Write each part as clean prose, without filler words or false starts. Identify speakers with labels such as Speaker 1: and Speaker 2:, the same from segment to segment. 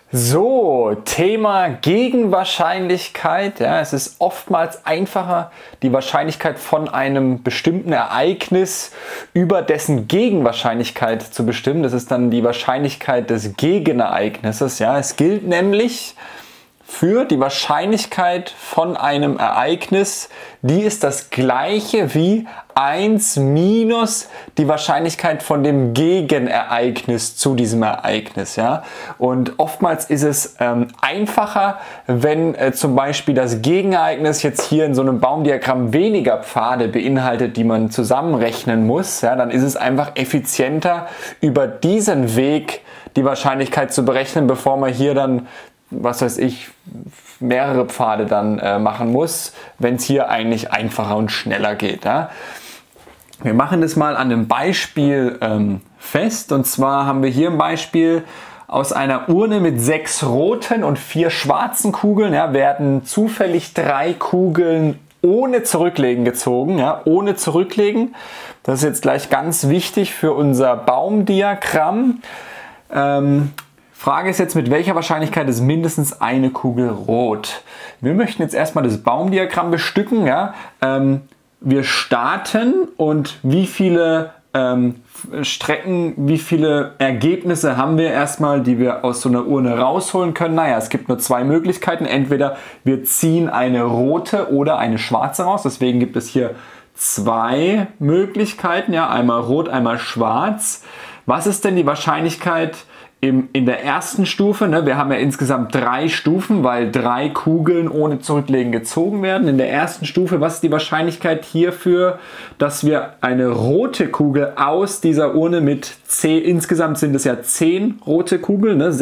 Speaker 1: So, Thema Gegenwahrscheinlichkeit. Ja, es ist oftmals einfacher, die Wahrscheinlichkeit von einem bestimmten Ereignis über dessen Gegenwahrscheinlichkeit zu bestimmen. Das ist dann die Wahrscheinlichkeit des Gegenereignisses. Ja, es gilt nämlich für die Wahrscheinlichkeit von einem Ereignis, die ist das gleiche wie 1 minus die Wahrscheinlichkeit von dem Gegenereignis zu diesem Ereignis. Ja? Und oftmals ist es einfacher, wenn zum Beispiel das Gegenereignis jetzt hier in so einem Baumdiagramm weniger Pfade beinhaltet, die man zusammenrechnen muss. Ja? Dann ist es einfach effizienter, über diesen Weg die Wahrscheinlichkeit zu berechnen, bevor man hier dann, was weiß ich, mehrere Pfade dann machen muss, wenn es hier eigentlich einfacher und schneller geht. Ja? Wir machen das mal an einem Beispiel fest, und zwar haben wir hier ein Beispiel aus einer Urne mit 6 roten und 4 schwarzen Kugeln. Ja, werden zufällig 3 Kugeln ohne Zurücklegen gezogen, ja, ohne Zurücklegen. Das ist jetzt gleich ganz wichtig für unser Baumdiagramm. Frage ist jetzt, mit welcher Wahrscheinlichkeit ist mindestens eine Kugel rot? Wir möchten jetzt erstmal das Baumdiagramm bestücken. Ja? Wir starten, und wie viele Strecken, wie viele Ergebnisse haben wir erstmal, die wir aus so einer Urne rausholen können? Naja, es gibt nur 2 Möglichkeiten. Entweder wir ziehen eine rote oder eine schwarze raus. Deswegen gibt es hier 2 Möglichkeiten. Ja? Einmal rot, einmal schwarz. Was ist denn die Wahrscheinlichkeit in der ersten Stufe? Ne? Wir haben ja insgesamt 3 Stufen, weil 3 Kugeln ohne Zurücklegen gezogen werden. In der ersten Stufe, was ist die Wahrscheinlichkeit hierfür, dass wir eine rote Kugel aus dieser Urne mit 10, insgesamt sind es ja 10 rote Kugeln, ne?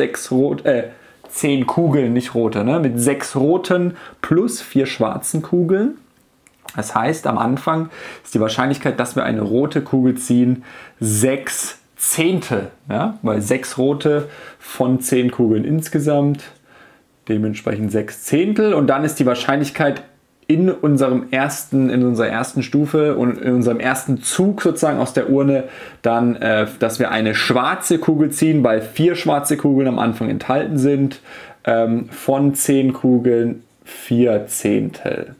Speaker 1: 10 Kugeln, nicht rote, ne? Mit 6 roten plus 4 schwarzen Kugeln. Das heißt, am Anfang ist die Wahrscheinlichkeit, dass wir eine rote Kugel ziehen, 6 Zehntel, ja, weil 6 rote von 10 Kugeln insgesamt, dementsprechend 6 Zehntel, und dann ist die Wahrscheinlichkeit in unserer ersten Stufe und in unserem ersten Zug sozusagen aus der Urne dann, dass wir eine schwarze Kugel ziehen, weil 4 schwarze Kugeln am Anfang enthalten sind, von 10 Kugeln 4 Zehntel.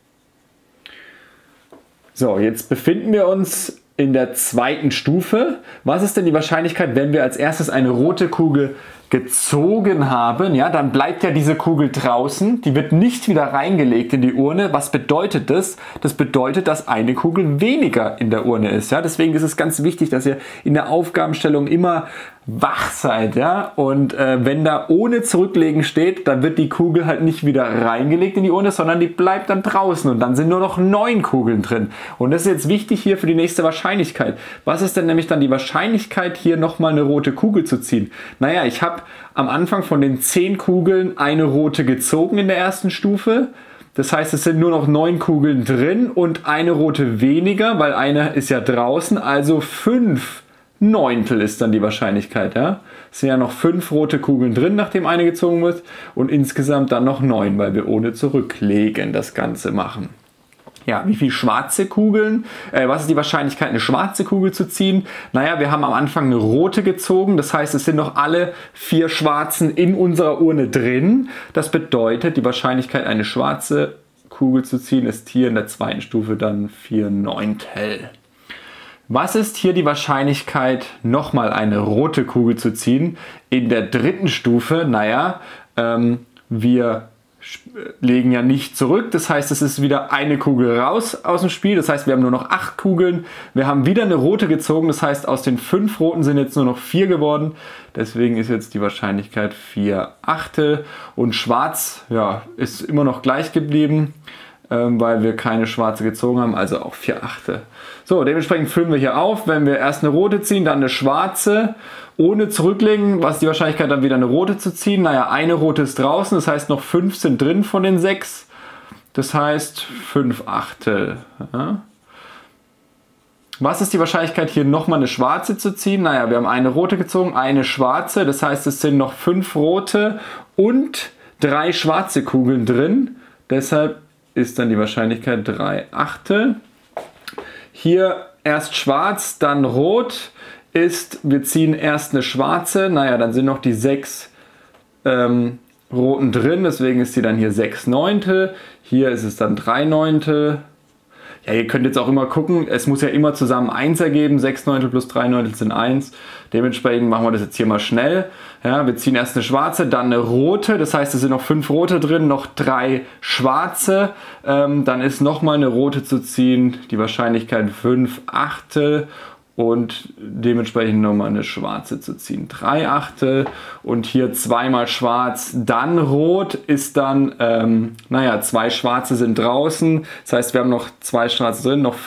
Speaker 1: So, jetzt befinden wir uns in der zweiten Stufe. Was ist denn die Wahrscheinlichkeit, wenn wir als erstes eine rote Kugel gezogen haben? Ja, dann bleibt ja diese Kugel draußen. Die wird nicht wieder reingelegt in die Urne. Was bedeutet das? Das bedeutet, dass eine Kugel weniger in der Urne ist. Ja, deswegen ist es ganz wichtig, dass ihr in der Aufgabenstellung immer wach seid. Ja? Und wenn da ohne Zurücklegen steht, dann wird die Kugel halt nicht wieder reingelegt in die Urne, sondern die bleibt dann draußen, und dann sind nur noch 9 Kugeln drin. Und das ist jetzt wichtig hier für die nächste Wahrscheinlichkeit. Was ist denn nämlich dann die Wahrscheinlichkeit, hier nochmal eine rote Kugel zu ziehen? Naja, ich habe am Anfang von den 10 Kugeln eine rote gezogen in der ersten Stufe. Das heißt, es sind nur noch 9 Kugeln drin und eine rote weniger, weil eine ist ja draußen, also 5 Neuntel ist dann die Wahrscheinlichkeit. Ja? Es sind ja noch 5 rote Kugeln drin, nachdem eine gezogen wird, und insgesamt dann noch 9, weil wir ohne Zurücklegen das Ganze machen. Ja, wie viele schwarze Kugeln? Was ist die Wahrscheinlichkeit, eine schwarze Kugel zu ziehen? Naja, wir haben am Anfang eine rote gezogen, das heißt, es sind noch alle 4 schwarzen in unserer Urne drin. Das bedeutet, die Wahrscheinlichkeit, eine schwarze Kugel zu ziehen, ist hier in der zweiten Stufe dann 4 Neuntel. Was ist hier die Wahrscheinlichkeit, nochmal eine rote Kugel zu ziehen? In der dritten Stufe, naja, wir legen ja nicht zurück, das heißt, es ist wieder eine Kugel raus aus dem Spiel, das heißt, wir haben nur noch 8 Kugeln, wir haben wieder eine rote gezogen, das heißt, aus den 5 roten sind jetzt nur noch 4 geworden, deswegen ist jetzt die Wahrscheinlichkeit 4 Achtel, und schwarz, ja, ist immer noch gleich geblieben, weil wir keine schwarze gezogen haben, also auch 4 Achtel. So, dementsprechend füllen wir hier auf, wenn wir erst eine rote ziehen, dann eine schwarze, ohne Zurücklegen. Was ist die Wahrscheinlichkeit, dann wieder eine rote zu ziehen? Naja, eine rote ist draußen, das heißt, noch 5 sind drin von den 6. Das heißt 5 Achtel. Ja. Was ist die Wahrscheinlichkeit, hier nochmal eine schwarze zu ziehen? Naja, wir haben eine rote gezogen, eine schwarze, das heißt, es sind noch 5 rote und 3 schwarze Kugeln drin. Deshalb ist dann die Wahrscheinlichkeit 3 Achtel. Hier erst schwarz, dann rot ist, wir ziehen erst eine schwarze, naja, dann sind noch die 6 roten drin, deswegen ist die dann hier 6/9. Hier ist es dann 3/9. Ja, ihr könnt jetzt auch immer gucken, es muss ja immer zusammen 1 ergeben, 6/9 plus 3/9 sind 1. Dementsprechend machen wir das jetzt hier mal schnell. Ja, wir ziehen erst eine schwarze, dann eine rote, das heißt es sind noch 5 rote drin, noch 3 schwarze. Dann ist nochmal eine rote zu ziehen, die Wahrscheinlichkeit 5/8 und dementsprechend nochmal eine schwarze zu ziehen, 3/8 und hier zweimal schwarz, dann rot ist dann, naja, 2 schwarze sind draußen, das heißt wir haben noch 2 schwarze drin, noch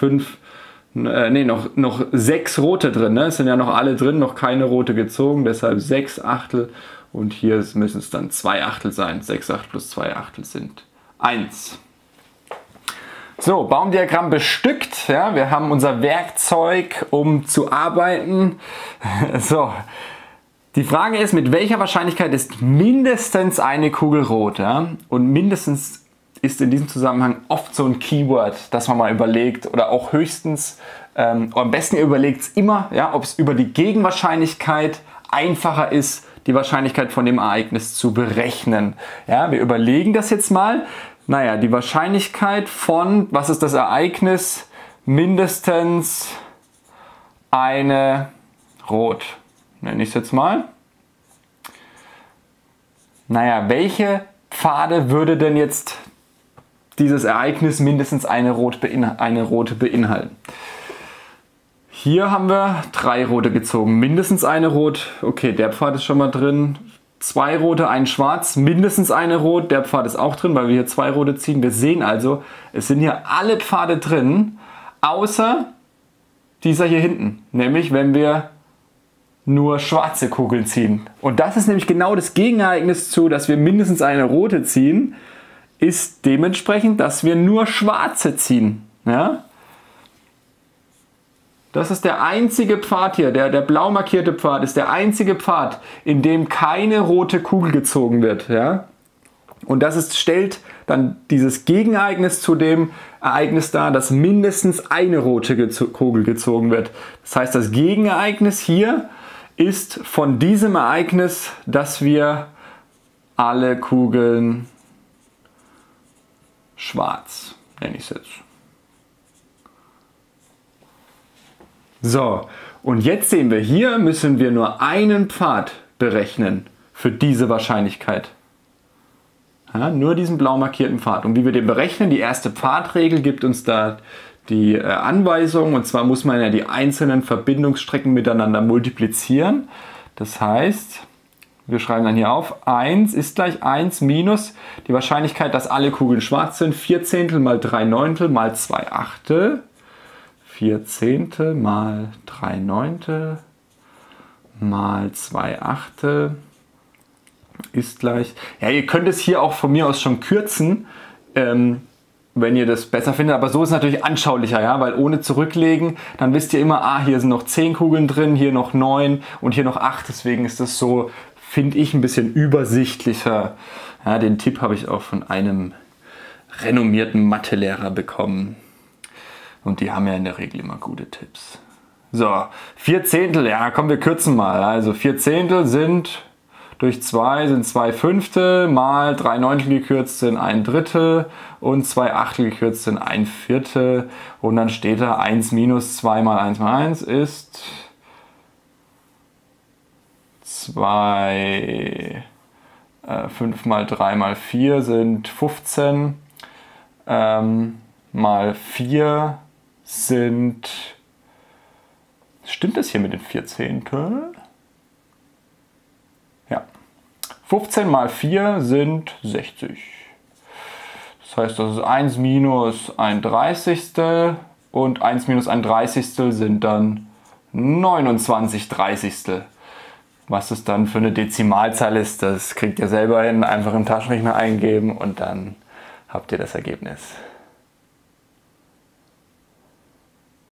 Speaker 1: 6 rote drin, ne? Es sind ja noch alle drin, noch keine rote gezogen, deshalb 6/8 und hier müssen es dann 2/8 sein, 6/8 plus 2/8 sind 1. So, Baumdiagramm bestückt. Ja, wir haben unser Werkzeug, um zu arbeiten. So, die Frage ist, mit welcher Wahrscheinlichkeit ist mindestens eine Kugel rot? Ja? Und mindestens ist in diesem Zusammenhang oft so ein Keyword, das man mal überlegt oder auch höchstens, am besten ihr überlegt es immer, ja, ob es über die Gegenwahrscheinlichkeit einfacher ist, die Wahrscheinlichkeit von dem Ereignis zu berechnen. Ja, wir überlegen das jetzt mal. Naja, die Wahrscheinlichkeit von, was ist das Ereignis? Mindestens eine Rot. Nenne ich es jetzt mal. Naja, welche Pfade würde denn jetzt dieses Ereignis mindestens eine rote beinhalten? Hier haben wir 3 rote gezogen, mindestens eine rot. Okay, der Pfad ist schon mal drin. 2 rote, ein schwarz, mindestens eine rot. Der Pfad ist auch drin, weil wir hier 2 rote ziehen. Wir sehen also, es sind hier alle Pfade drin, außer dieser hier hinten. Nämlich, wenn wir nur schwarze Kugeln ziehen. Und das ist nämlich genau das Gegenereignis zu, dass wir mindestens eine rote ziehen, ist dementsprechend, dass wir nur schwarze ziehen. Ja? Das ist der einzige Pfad hier, der blau markierte Pfad ist der einzige Pfad, in dem keine rote Kugel gezogen wird. Ja? Und das stellt dann dieses Gegenereignis zu dem Ereignis dar, dass mindestens eine rote Kugel gezogen wird. Das heißt, das Gegenereignis hier ist von diesem Ereignis, dass wir alle Kugeln schwarz, nenne ich es jetzt. So, und jetzt sehen wir, hier müssen wir nur einen Pfad berechnen für diese Wahrscheinlichkeit. Ja, nur diesen blau markierten Pfad. Und wie wir den berechnen, die erste Pfadregel gibt uns da die Anweisung. Und zwar muss man ja die einzelnen Verbindungsstrecken miteinander multiplizieren. Das heißt, wir schreiben dann hier auf, 1 ist gleich 1 minus die Wahrscheinlichkeit, dass alle Kugeln schwarz sind, 4/10 mal 3/9 mal 2/8. 4/10 mal 3/9 mal 2/8 ist gleich... Ja, ihr könnt es hier auch von mir aus schon kürzen, wenn ihr das besser findet. Aber so ist es natürlich anschaulicher, ja, weil ohne zurücklegen, dann wisst ihr immer, hier sind noch 10 Kugeln drin, hier noch 9 und hier noch 8. Deswegen ist das so, finde ich, ein bisschen übersichtlicher. Ja, den Tipp habe ich auch von einem renommierten Mathelehrer bekommen. Und die haben ja in der Regel immer gute Tipps. So, 4/10, ja komm, wir kürzen mal. Also 4/10 sind durch 2 sind 2/5 mal 3/9 gekürzt sind 1/3 und 2/8 gekürzt sind 1/4. Und dann steht da 1 minus 2 mal 1 mal 1 ist 2, 5 mal 3 mal 4 sind 15, mal 4 sind, stimmt das hier mit den 4/10? Ja, 15 mal 4 sind 60. Das heißt, das ist 1 minus 1/30 und 1 minus 1/30 sind dann 29/30. Was das dann für eine Dezimalzahl ist, das kriegt ihr selber hin, einfach im Taschenrechner eingeben und dann habt ihr das Ergebnis.